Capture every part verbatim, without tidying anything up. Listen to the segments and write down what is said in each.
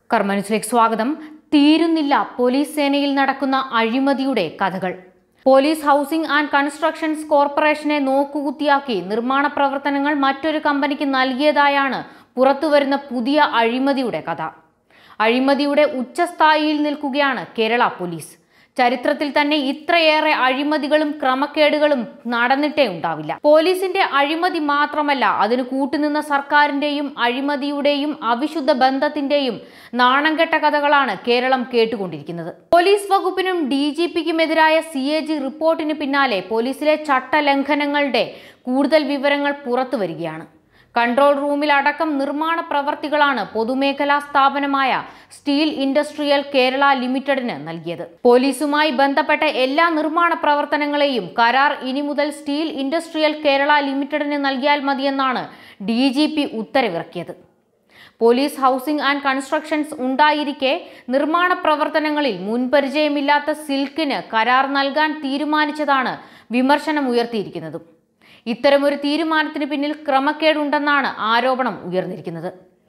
കർമ്മന്യൂസിലേക്ക് സ്വാഗതം. തീരുന്നില്ല പോലീസ് സേനയിൽ നടക്കുന്ന അഴിമതിയുടെ കഥകൾ. പോലീസ് ഹൗസിംഗ് ആൻഡ് കൺസ്ട്രക്ഷൻസ് കോർപ്പറേഷനെ നോക്കുകുത്തിയാക്കി നിർമ്മാണ പ്രവർത്തനങ്ങൾ മറ്റൊരു കമ്പനിക്ക് നൽകിയതായാണ് പുറത്തുവരുന്ന പുതിയ അഴിമതിയുടെ കഥ. അഴിമതിയുടെ ഉച്ചസ്ഥായിയിൽ നിൽക്കുകയാണ് കേരള പോലീസ്. ചരിത്രത്തിൽ തന്നെ ഇത്രയേറെ അഴിമതികളും ക്രമക്കേടുകളും നടന്നിട്ടേ ഉണ്ടാവില്ല. പോലീസിന്റെ അഴിമതി മാത്രമല്ല, അതിന് കൂട്ടുനിന്ന സർക്കാരിന്റെയും അഴിമതിയുടെയും അവിശുദ്ധ ബന്ധത്തിന്റെയും നാണംകെട്ട കഥകളാണ് കേരളം കേട്ടുകൊണ്ടിരിക്കുന്നത്. പോലീസ് വകുപ്പിനും ഡി ജി പിക്കുമെതിരായ സി എ ജി റിപ്പോർട്ടിന് പിന്നാലെ പോലീസിലെ ചട്ടലംഘനങ്ങളുടെ കൂടുതൽ വിവരങ്ങൾ പുറത്തു വരികയാണ്. കൺട്രോൾ റൂമിൽ അടക്കം നിർമ്മാണ പ്രവർത്തികളാണ് പൊതുമേഖലാ സ്ഥാപനമായ സ്റ്റീൽ ഇൻഡസ്ട്രിയൽ കേരള ലിമിറ്റഡിന് നൽകിയത്. പോലീസുമായി ബന്ധപ്പെട്ട എല്ലാ നിർമ്മാണ പ്രവർത്തനങ്ങളെയും കരാർ ഇനി മുതൽ സ്റ്റീൽ ഇൻഡസ്ട്രിയൽ കേരള ലിമിറ്റഡിന് നൽകിയാൽ മതിയെന്നാണ് ഡി ജി പി ഉത്തരവിറക്കിയത്. പോലീസ് ഹൗസിംഗ് ആൻഡ് കൺസ്ട്രക്ഷൻസ് ഉണ്ടായിരിക്കെ നിർമ്മാണ പ്രവർത്തനങ്ങളിൽ മുൻപരിചയമില്ലാത്ത സിൽക്കിന് കരാർ നൽകാൻ തീരുമാനിച്ചതാണ് വിമർശനം ഉയർത്തിയിരിക്കുന്നത്. ഇത്തരമൊരു തീരുമാനത്തിന് പിന്നിൽ ക്രമക്കേടുണ്ടെന്നാണ് ആരോപണം ഉയർന്നിരിക്കുന്നത്.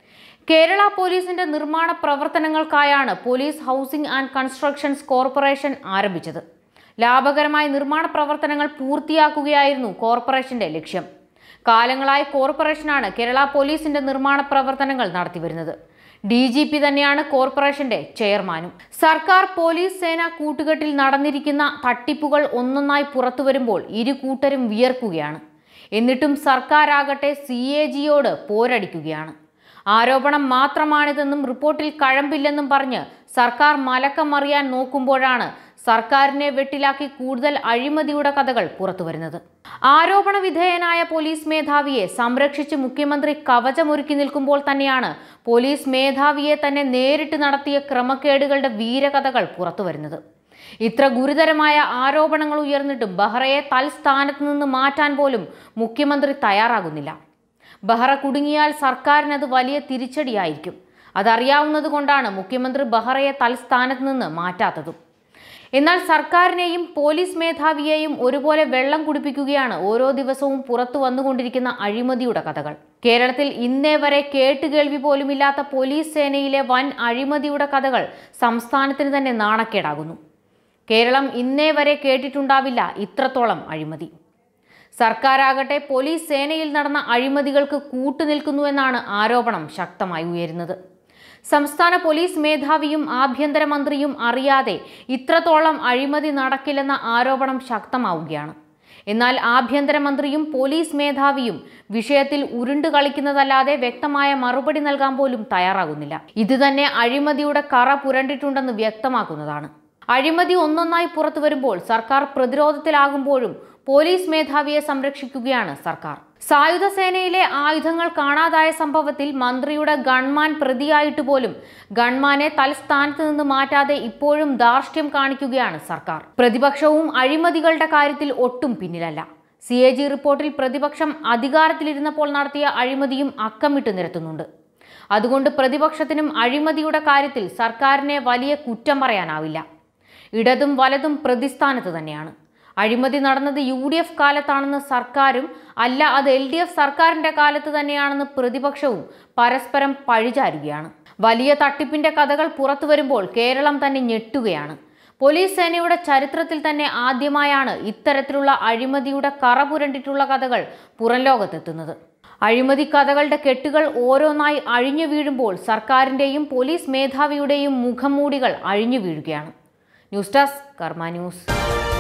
കേരള പോലീസിന്റെ നിർമ്മാണ പ്രവർത്തനങ്ങൾക്കായാണ് police housing and constructions corporation ആരംഭിച്ചത്. ലാഭകരമായ നിർമ്മാണ പ്രവർത്തനങ്ങൾ പൂർത്തിയാക്കുകയായിരുന്നു കോർപ്പറേഷന്റെ ലക്ഷ്യം. കാലങ്ങളായി കോർപ്പറേഷനാണ് കേരള പോലീസിന്റെ നിർമ്മാണ പ്രവർത്തനങ്ങൾ നടത്തിവരുന്നത്. ഡി ജി പി തന്നെയാണ് കോർപ്പറേഷന്റെ ചെയർമാനും. സർക്കാർ പോലീസ് സേന കൂട്ടുകെട്ടിൽ നടന്നിരിക്കുന്ന തട്ടിപ്പുകൾ ഒന്നൊന്നായി പുറത്തു വരുമ്പോൾ ഇരു കൂട്ടരും വിയർക്കുകയാണ്. എന്നിട്ടും സർക്കാരാകട്ടെ സി എ ജിയോട് പോരടിക്കുകയാണ്. ആരോപണം മാത്രമാണിതെന്നും റിപ്പോർട്ടിൽ കഴമ്പില്ലെന്നും പറഞ്ഞ് സർക്കാർ മലക്കം മറിയാൻ നോക്കുമ്പോഴാണ് സർക്കാരിനെ വെട്ടിലാക്കി കൂടുതൽ അഴിമതിയുടെ കഥകൾ പുറത്തുവരുന്നത്. ആരോപണ വിധേയനായ പോലീസ് മേധാവിയെ സംരക്ഷിച്ച് മുഖ്യമന്ത്രി കവചമൊരുക്കി നിൽക്കുമ്പോൾ തന്നെയാണ് പോലീസ് മേധാവിയെ തന്നെ നേരിട്ട് നടത്തിയ ക്രമക്കേടുകളുടെ വീരകഥകൾ പുറത്തുവരുന്നത്. ഇത്ര ഗുരുതരമായ ആരോപണങ്ങൾ ഉയർന്നിട്ടും ബെഹ്റയെ തൽസ്ഥാനത്ത് നിന്ന് മാറ്റാൻ പോലും മുഖ്യമന്ത്രി തയ്യാറാകുന്നില്ല. ബെഹ്റ കുടുങ്ങിയാൽ സർക്കാരിനത് വലിയ തിരിച്ചടിയായിരിക്കും. അതറിയാവുന്നത് കൊണ്ടാണ് മുഖ്യമന്ത്രി ബെഹ്റയെ തൽസ്ഥാനത്ത് നിന്ന് മാറ്റാത്തതും. എന്നാൽ സർക്കാരിനെയും പോലീസ് മേധാവിയെയും ഒരുപോലെ വെള്ളം കുടിപ്പിക്കുകയാണ് ഓരോ ദിവസവും പുറത്തു വന്നുകൊണ്ടിരിക്കുന്ന അഴിമതിയുടെ കഥകൾ. കേരളത്തിൽ ഇന്നേ വരെ കേട്ടുകേൾവി പോലുമില്ലാത്ത പോലീസ് സേനയിലെ വൻ അഴിമതിയുടെ കഥകൾ സംസ്ഥാനത്തിന് തന്നെ നാണക്കേടാകുന്നു. കേരളം ഇന്നേ വരെ കേട്ടിട്ടുണ്ടാവില്ല ഇത്രത്തോളം അഴിമതി. സർക്കാരാകട്ടെ പോലീസ് സേനയിൽ നടന്ന അഴിമതികൾക്ക് കൂട്ടുനിൽക്കുന്നുവെന്നാണ് ആരോപണം ശക്തമായി ഉയരുന്നത്. സംസ്ഥാന പോലീസ് മേധാവിയും ആഭ്യന്തരമന്ത്രിയും അറിയാതെ ഇത്രത്തോളം അഴിമതി നടക്കില്ലെന്ന ആരോപണം ശക്തമാവുകയാണ്. എന്നാൽ ആഭ്യന്തരമന്ത്രിയും പോലീസ് മേധാവിയും വിഷയത്തിൽ ഉരുണ്ടു കളിക്കുന്നതല്ലാതെ വ്യക്തമായ മറുപടി നൽകാൻ പോലും തയ്യാറാകുന്നില്ല. ഇത് തന്നെ അഴിമതിയുടെ കറ പുരണ്ടിട്ടുണ്ടെന്ന് വ്യക്തമാക്കുന്നതാണ്. അഴിമതി ഒന്നൊന്നായി പുറത്തു വരുമ്പോൾ സർക്കാർ പ്രതിരോധത്തിലാകുമ്പോഴും പോലീസ് മേധാവിയെ സംരക്ഷിക്കുകയാണ് സർക്കാർ. സായുധ സേനയിലെ ആയുധങ്ങൾ കാണാതായ സംഭവത്തിൽ മന്ത്രിയുടെ ഗൺമാൻ പ്രതിയായിട്ട് പോലും ഗൺമാനെ തൽസ്ഥാനത്ത് നിന്ന് മാറ്റാതെ ഇപ്പോഴും ധാർഷ്ട്യം കാണിക്കുകയാണ് സർക്കാർ. പ്രതിപക്ഷവും അഴിമതികളുടെ കാര്യത്തിൽ ഒട്ടും പിന്നിലല്ല. സി എ ജി റിപ്പോർട്ടിൽ പ്രതിപക്ഷം അധികാരത്തിലിരുന്നപ്പോൾ നടത്തിയ അഴിമതിയും അക്കമിട്ട് നിരത്തുന്നുണ്ട്. അതുകൊണ്ട് പ്രതിപക്ഷത്തിനും അഴിമതിയുടെ കാര്യത്തിൽ സർക്കാരിനെ വലിയ കുറ്റം പറയാനാവില്ല. ഇടതും വലതും പ്രതിസ്ഥാനത്ത് തന്നെയാണ്. അഴിമതി നടന്നത് യു ഡി എഫ് കാലത്താണെന്ന് സർക്കാരും അല്ല, അത് എൽ ഡി എഫ് സർക്കാരിന്റെ കാലത്ത് തന്നെയാണെന്ന് പ്രതിപക്ഷവും പരസ്പരം പഴിചാരുകയാണ്. വലിയ തട്ടിപ്പിന്റെ കഥകൾ പുറത്തു വരുമ്പോൾ കേരളം തന്നെ ഞെട്ടുകയാണ്. പോലീസ് സേനയുടെ ചരിത്രത്തിൽ തന്നെ ആദ്യമായാണ് ഇത്തരത്തിലുള്ള അഴിമതിയുടെ കറ പുരണ്ടിട്ടുള്ള കഥകൾ പുറം ലോകത്തെത്തുന്നത്. അഴിമതി കഥകളുടെ കെട്ടുകൾ ഓരോന്നായി അഴിഞ്ഞു വീഴുമ്പോൾ സർക്കാരിന്റെയും പോലീസ് മേധാവിയുടെയും മുഖംമൂടികൾ അഴിഞ്ഞു വീഴുകയാണ്. News desk Karma news.